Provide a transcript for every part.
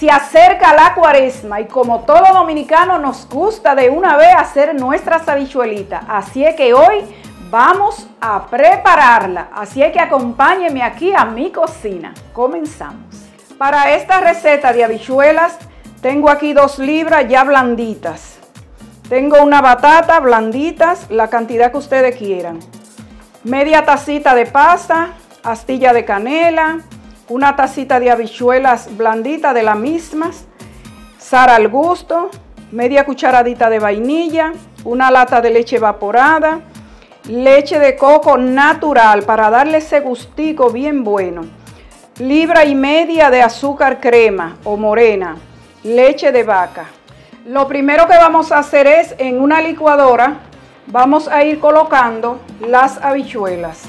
Se acerca la cuaresma y como todo dominicano nos gusta de una vez hacer nuestras habichuelitas. Así es que hoy vamos a prepararla. Así es que acompáñenme aquí a mi cocina. Comenzamos. Para esta receta de habichuelas tengo aquí 2 libras ya blanditas. Tengo una batata blanditas, la cantidad que ustedes quieran. Media tacita de pasta, astilla de canela, una tacita de habichuelas blanditas de las mismas, sal al gusto, media cucharadita de vainilla, una lata de leche evaporada, leche de coco natural para darle ese gustico bien bueno, 1,5 libras de azúcar crema o morena, leche de vaca. Lo primero que vamos a hacer es en una licuadora, vamos a ir colocando las habichuelas.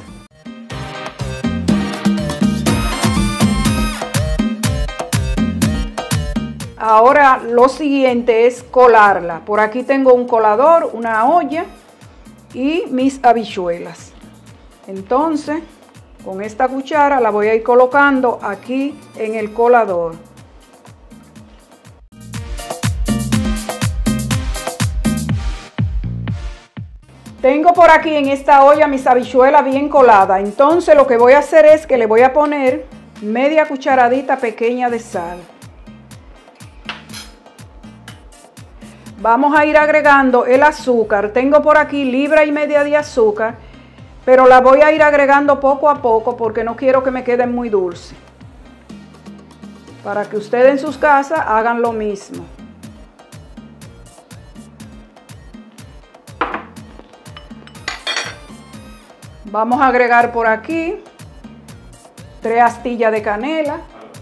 Ahora lo siguiente es colarla. Por aquí tengo un colador, una olla y mis habichuelas. Entonces, con esta cuchara la voy a ir colocando aquí en el colador. Tengo por aquí en esta olla mis habichuelas bien coladas. Entonces lo que voy a hacer es que le voy a poner media cucharadita pequeña de sal. Vamos a ir agregando el azúcar. Tengo por aquí 1,5 libras de azúcar, pero la voy a ir agregando poco a poco porque no quiero que me queden muy dulces. Para que ustedes en sus casas hagan lo mismo. Vamos a agregar por aquí 3 astillas de canela.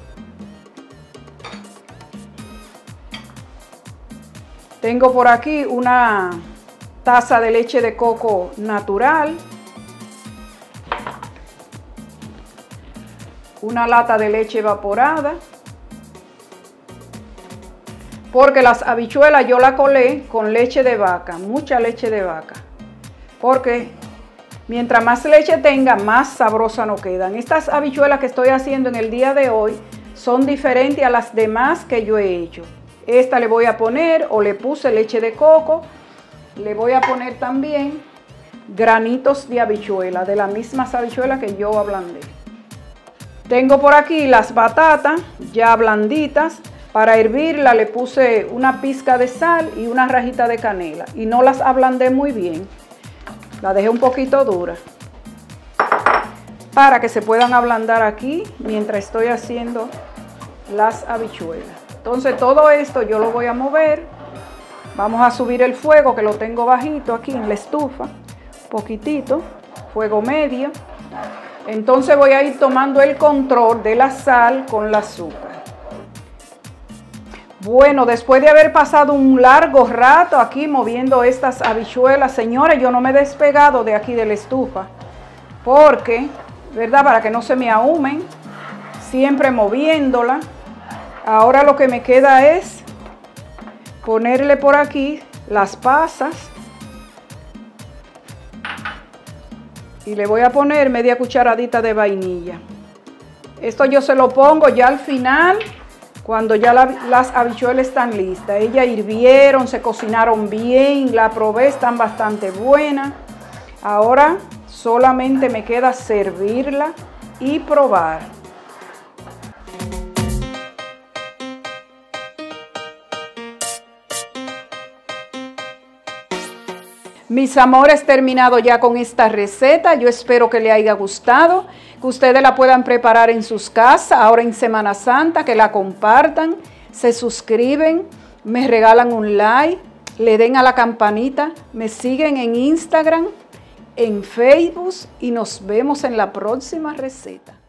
Tengo por aquí una taza de leche de coco natural, una lata de leche evaporada, porque las habichuelas yo la colé con leche de vaca, mucha leche de vaca, porque mientras más leche tenga, más sabrosa nos quedan. Estas habichuelas que estoy haciendo en el día de hoy son diferentes a las demás que yo he hecho. Esta le voy a poner, o le puse leche de coco, le voy a poner también granitos de habichuela, de las mismas habichuelas que yo ablandé. Tengo por aquí las batatas ya blanditas. Para hervirla le puse una pizca de sal y una rajita de canela. Y no las ablandé muy bien, la dejé un poquito dura, para que se puedan ablandar aquí mientras estoy haciendo las habichuelas. Entonces todo esto yo lo voy a mover. Vamos a subir el fuego, que lo tengo bajito aquí en la estufa, poquitito, fuego medio. Entonces voy a ir tomando el control de la sal con el azúcar. Bueno, después de haber pasado un largo rato aquí moviendo estas habichuelas, señores, yo no me he despegado de aquí de la estufa, porque, ¿verdad? Para que no se me ahumen, siempre moviéndola. Ahora lo que me queda es ponerle por aquí las pasas y le voy a poner media cucharadita de vainilla. Esto yo se lo pongo ya al final, cuando ya las habichuelas están listas. Ellas hirvieron, se cocinaron bien, la probé, están bastante buenas. Ahora solamente me queda servirla y probar. Mis amores, terminado ya con esta receta. Yo espero que les haya gustado, que ustedes la puedan preparar en sus casas, ahora en Semana Santa, que la compartan, se suscriben, me regalan un like, le den a la campanita, me siguen en Instagram, en Facebook y nos vemos en la próxima receta.